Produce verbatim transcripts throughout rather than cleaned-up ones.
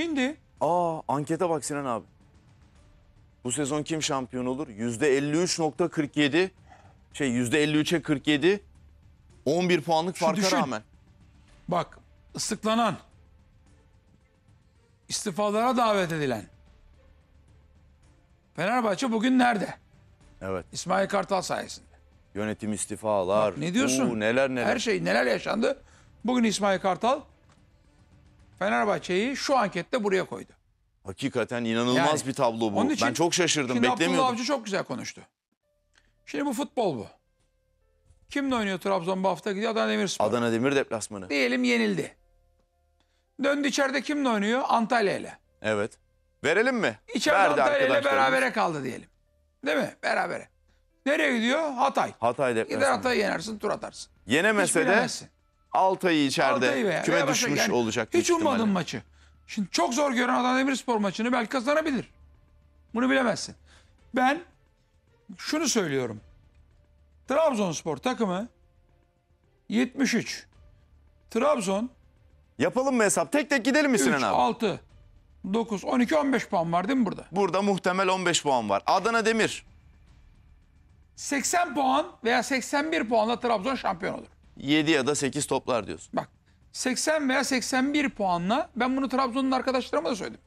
Şimdi Aa, ankete bak Sinan abi. Bu sezon kim şampiyon olur? yüzde elli üç nokta kırk yedi. Şey yüzde elli üçe kırk yedi. on bir puanlık Şu farka düşün. rağmen. bak, ıslıklanan, istifalara davet edilen Fenerbahçe bugün nerede? Evet. İsmail Kartal sayesinde. Yönetim istifalar. Bak, ne diyorsun? Uu, neler neler. Her şey neler yaşandı. Bugün İsmail Kartal Fenerbahçe'yi şu ankette buraya koydu. Hakikaten inanılmaz Yani, bir tablo bu. onun için Ben çok şaşırdım. Şimdi Abdullah Beklemiyordum. Avcı çok güzel konuştu. Şimdi bu futbol bu. Kimle oynuyor Trabzon bu hafta? Gidiyor Adana Demirspor. Adana Demir deplasmanı. Diyelim yenildi. Döndü içeride kimle oynuyor? Antalya ile. Evet. Verelim mi? İçeride Verdi Antalya ile arkadaşlarımız. berabere kaldı diyelim. Değil mi? Berabere. Nereye gidiyor? Hatay. Hatay Gider deplasmanı. Hatay'ı yenersin, tur atarsın. Yenemese Hiç de bilemezsin. Altay'ı içeride Altay'ı veya- küme veya başka- düşmüş yani olacak. Hiç büyük ummadığın ihtimalle. maçı. Şimdi çok zor gören Adana Demirspor maçını belki kazanabilir. Bunu bilemezsin. Ben şunu söylüyorum. Trabzonspor takımı yetmiş üç. Trabzon Yapalım mı hesap? Tek tek gidelim mi üç, Sinan abi? altı, dokuz, on iki, on beş puan var değil mi burada? Burada muhtemel on beş puan var. Adana Demir seksen puan veya seksen bir puanla Trabzon şampiyon olur. yedi ya da sekiz toplar diyorsun. Bak, seksen veya seksen bir puanla, ben bunu Trabzon'un arkadaşlarıma da söyledim.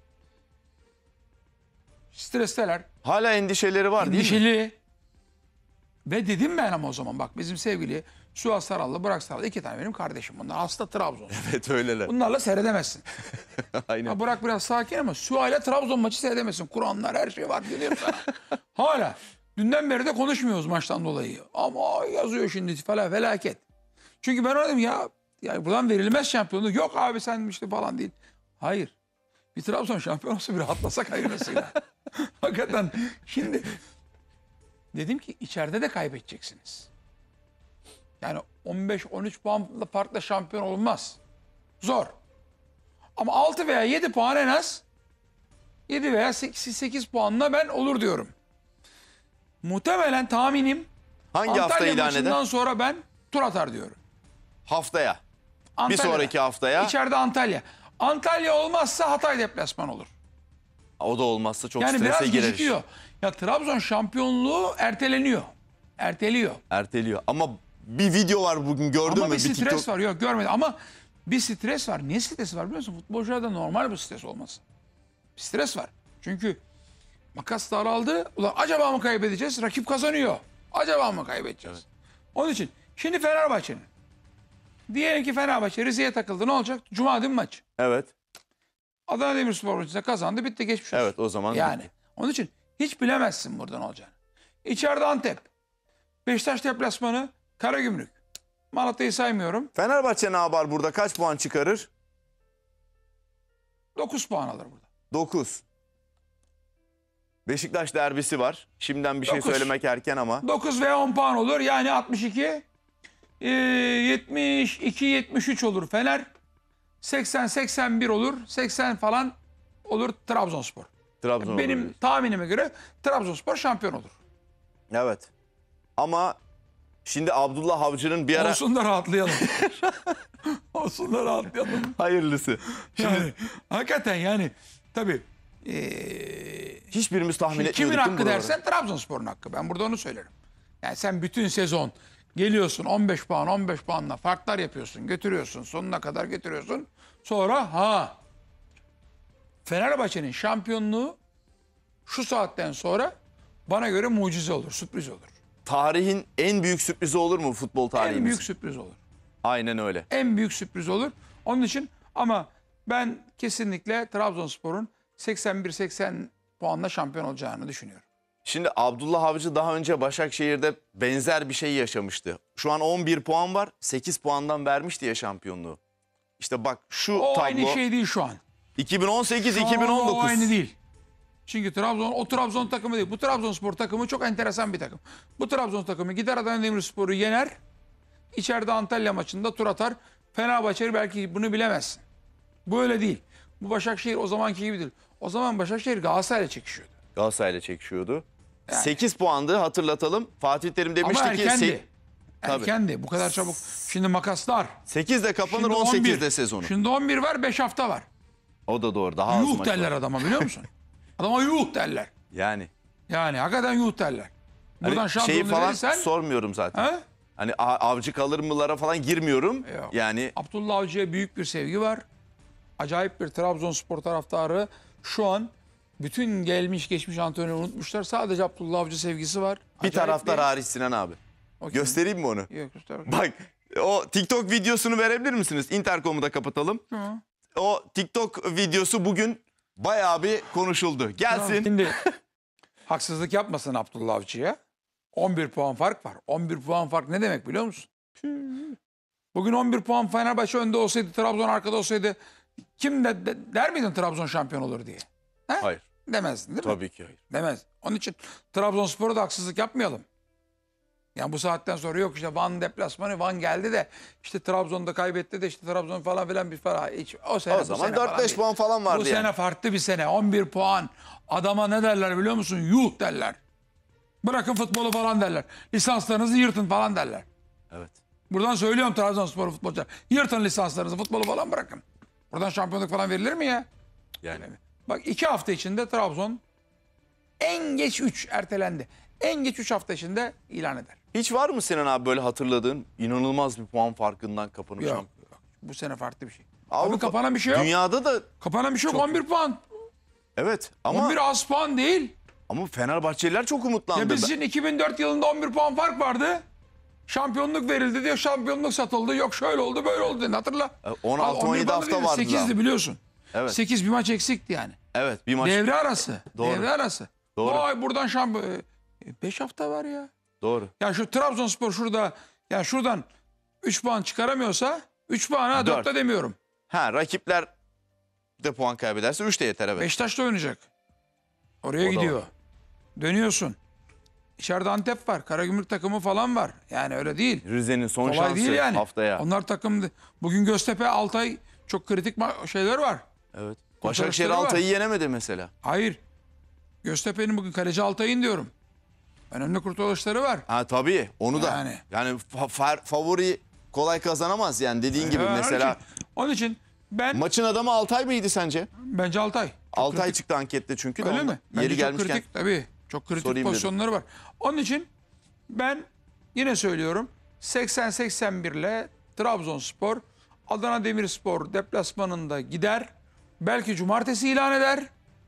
Stresteler, Hala endişeleri var değil mi? endişeli. Ve dedim ben ama o zaman bak, bizim sevgili Suat Sarallı, Burak Sarallı, iki tane benim kardeşim. Bunlar hasta Trabzon. Evet öyleler. Bunlarla seyredemezsin. Aynen. Ha, Burak biraz sakin ama Suat'la Trabzon maçı seyredemezsin. Kur'anlar, her şey var biliyorum sana. Hala. Dünden beri de konuşmuyoruz maçtan dolayı. Ama yazıyor şimdi falan, felaket. Çünkü ben ona dedim ya, yani buradan verilmez şampiyonluk. Yok abi sen işte falan değil. Hayır. Bir Trabzon şampiyon olsa bir rahatlasak hayırlısıyla. Hakikaten şimdi dedim ki içeride de kaybedeceksiniz. Yani on beş on üç puanla farkla şampiyon olmaz. Zor. Ama altı veya yedi puan en az, yedi veya sekiz puanla ben olur diyorum. Muhtemelen tahminim Hangi hafta Antalya ilan maçından eder? sonra ben tur atar diyorum. Haftaya. Antalya'da. Bir sonraki haftaya. İçeride Antalya. Antalya olmazsa Hatay deplasman olur. O da olmazsa çok Yani strese biraz girer. gecikiyor. Ya Trabzon şampiyonluğu erteleniyor. Erteliyor. Erteliyor. Ama bir video var bugün gördün Ama mü? bir stres TikTok... var. Yok görmedim ama bir stres var. Niye stres var biliyor musun? Futbolcularda normal bir stres olması. Bir stres var. Çünkü makas daraldı. Ulan acaba mı kaybedeceğiz? Rakip kazanıyor. Acaba mı kaybedeceğiz? Evet. Onun için şimdi Fenerbahçe'nin. Diyelim ki Fenerbahçe Rize'ye takıldı. Ne olacak? Cuma değil mi maç? Evet. Adana Demirspor maçında kazandı. Bitti, geçmiş olsun. Evet o zaman. Yani bitti. onun için hiç bilemezsin buradan olacağını. İçeride Antep. Beşiktaş deplasmanı, Karagümrük. Malatya'yı saymıyorum. Fenerbahçe ne yapar burada? Kaç puan çıkarır? dokuz puan alır burada. dokuz. Beşiktaş derbisi var. Şimdiden bir şey Dokuz. söylemek erken ama. dokuz veya on puan olur. Yani altmış iki, e, yetmiş iki, yetmiş üç olur Fener. seksen, seksen bir olur. seksen falan olur Trabzonspor. Trabzon Benim olur. tahminime göre Trabzonspor şampiyon olur. Evet. Ama şimdi Abdullah Avcı'nın bir ara... Olsun da rahatlayalım. Olsun da rahatlayalım. Hayırlısı. Şimdi Yani, hakikaten yani tabii. Ee, hiçbirimiz tahmin Şimdi etmiyorduk kimin değil mi hakkı buraları? dersen Trabzonspor'un hakkı. Ben burada onu söylerim. Yani sen bütün sezon geliyorsun on beş puan on beş puanla farklar yapıyorsun. Götürüyorsun sonuna kadar götürüyorsun. Sonra ha Fenerbahçe'nin şampiyonluğu şu saatten sonra bana göre mucize olur, sürpriz olur. Tarihin en büyük sürprizi olur mu futbol tarihimizin? En büyük sürpriz olur. Aynen öyle. En büyük sürpriz olur. Onun için ama ben kesinlikle Trabzonspor'un seksen bir seksen puanla şampiyon olacağını düşünüyorum. Şimdi Abdullah Avcı daha önce Başakşehir'de benzer bir şey yaşamıştı. Şu an on bir puan var. sekiz puandan vermişti ya şampiyonluğu. İşte bak şu O tablo aynı şey değil şu an. iki bin on sekiz Şu an iki bin on dokuz. O aynı değil. Çünkü Trabzon o Trabzon takımı değil. Bu Trabzonspor takımı çok enteresan bir takım. Bu Trabzon takımı gider Adana Demirspor'u yener. İçeride Antalya maçında tur atar. Fenerbahçe belki bunu bilemezsin. Bu öyle değil. Bu Başakşehir o zamanki gibi değil. O zaman Başakşehir Galatasaray'la çekişiyordu. Galatasaray'la çekişiyordu. Yani. sekiz puandı hatırlatalım. Fatih Terim demişti Ama ki erkendi. se- Tabii. Erkendi. Bu kadar çabuk. Şimdi makaslar. sekizde kapanır Şimdi on on bir. sekizde sezonu. Şimdi on bir var, beş hafta var. O da doğru. Daha az Yuh maç var. derler adama, biliyor musun? Adama yuh derler. Yani. Yani hakikaten yuh derler. Buradan Hani şeyi şampiyonluğu falan verirsen... sormuyorum zaten. He? Hani a- avcı kalır mılara falan girmiyorum. Yok. Yani Abdullah Avcı'ya büyük bir sevgi var. Acayip bir Trabzonspor taraftarı. Şu an bütün gelmiş geçmiş antrenörü unutmuşlar. Sadece Abdullah Avcı sevgisi var. bir Acayip taraftar hariç Sinan abi. O kim? Göstereyim mi onu? Yok, göster. Bak o TikTok videosunu verebilir misiniz? Intercom'u da kapatalım. Hı. O TikTok videosu bugün bayağı bir konuşuldu. Gelsin. Şimdi haksızlık yapmasın Abdullah Avcı'ya. on bir puan fark var. on bir puan fark ne demek biliyor musun? Bugün on bir puan Fenerbahçe önde olsaydı, Trabzon arkada olsaydı kim de, de- der miydin Trabzon şampiyon olur diye? He? Hayır. Demezdin değil mi? Tabii ki hayır. Demez. Onun için Trabzonspor'a da haksızlık yapmayalım. Yani bu saatten sonra yok işte Van deplasmanı, Van geldi de işte Trabzon'da kaybetti de işte Trabzon falan filan bir falan. Hiç, o sene, O bu zaman sene dört falan beş değil. puan falan vardı Bu yani. sene farklı bir sene. on bir puan. Adama ne derler biliyor musun? Yuh derler. Bırakın futbolu falan derler. Lisanslarınızı yırtın falan derler. Evet. Buradan söylüyorum Trabzonspor futbolcular. Yırtın lisanslarınızı, futbolu falan bırakın. Buradan şampiyonluk falan verilir mi ya? Yani. Bak iki hafta içinde Trabzon en geç üç ertelendi. En geç üç hafta içinde ilan eder. Hiç var mı Sinan abi böyle hatırladığın inanılmaz bir puan farkından kapanıp Yok, şampiyon? yok. Bu sene farklı bir şey. Avrupa- Abi kapanan bir şey yok. Dünyada da Kapanan bir şey yok. Çok- on bir puan. evet ama on bir az puan değil. ama Fenerbahçeliler çok umutlandı. Ya bizim iki bin dört yılında on bir puan fark vardı. Şampiyonluk verildi diyor. Şampiyonluk satıldı. Yok şöyle oldu böyle oldu. Hatırla. on altı on yedi hafta vardı sekizdi daha. biliyorsun. Evet. sekiz bir maç eksikti yani. Evet bir maç. Devre arası. Doğru. Devre arası. Doğru. Vay buradan şampiyon. beş hafta var ya. Doğru. Ya şu Trabzonspor şurada ya şuradan üç puan çıkaramıyorsa üç puan ha Dört. dört de demiyorum. Ha rakipler de puan kaybederse üç de yeter evet. Beşiktaş'ta oynayacak. Oraya O da gidiyor. var. Dönüyorsun. İçeride Antep var. Karagümrük takımı falan var. Yani öyle değil. Rize'nin son Kolay şansı değil yani. haftaya. Onlar takım bugün Göztepe, Altay çok kritik ma- şeyler var. Evet. Başakşehir Kurtarışları var. Altay'ı yenemedi mesela. Hayır. Göztepe'nin bugün kaleci Altay'ın diyorum. Önemli kurtarışları var. Ha tabii onu da. Yani. Yani, fa- fa- favori kolay kazanamaz yani dediğin gibi Ee, onun mesela. için- Onun için ben Maçın adamı Altay mıydı sence? bence Altay. Çok Altay kritik. çıktı ankette çünkü de Öyle ondan. mi? Bence Yeri çok gelmişken. kritik tabii. Çok kritik sorayım dedim. pozisyonları var. Onun için ben yine söylüyorum seksen seksen bir ile Trabzonspor Adana Demirspor deplasmanında gider. Belki cumartesi ilan eder.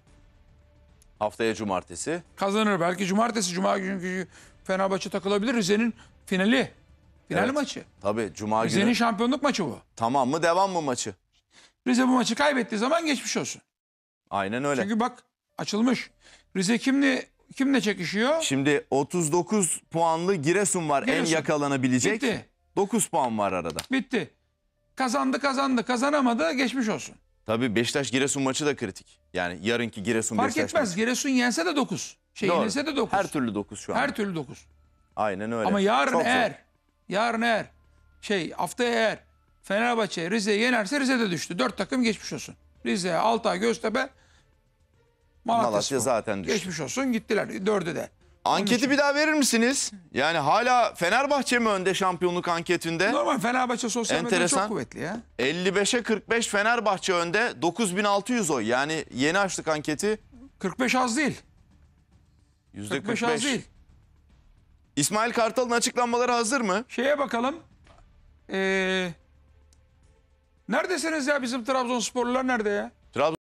Haftaya cumartesi. Kazanır. Belki cumartesi cuma günü Fenerbahçe takılabilir. Rize'nin finali. Final Evet. maçı. Tabii cuma Rize'nin günü. şampiyonluk maçı bu. Tamam mı devam mı maçı? Rize bu maçı kaybettiği zaman geçmiş olsun. Aynen öyle. Çünkü bak açılmış. Rize kimle kimle çekişiyor? Şimdi otuz dokuz puanlı Giresun var Giresun. en yakalanabilecek. Bitti. dokuz puan var arada. Bitti. Kazandı kazandı kazanamadı geçmiş olsun. Tabii Beşiktaş Giresun maçı da kritik. Yani yarınki Giresun Fark Beşiktaş etmez. maçı. Giresun yense de dokuz. Şey Doğru. yenilse de dokuz. Her türlü dokuz şu an. Her türlü dokuz. Aynen öyle. Ama yarın Çok zor. eğer yarın eğer şey haftaya eğer Fenerbahçe Rize'yi yenerse Rize de düştü. Dört takım geçmiş olsun. Rize, Altay, Göztepe, Malatya, Malatya Spor. zaten düştü. Geçmiş olsun gittiler. Dördü de. Anketi bir daha verir misiniz? Yani hala Fenerbahçe mi önde şampiyonluk anketinde? Normal Fenerbahçe sosyal medyada Enteresan. çok kuvvetli ya. elli beşe kırk beş Fenerbahçe önde. dokuz bin altı yüz oy. Yani yeni açtık anketi. kırk beş az değil. yüzde kırk beş kırk beş. az değil. İsmail Kartal'ın açıklanmaları hazır mı? Şeye bakalım. Ee, neredesiniz ya bizim Trabzonsporlular nerede ya?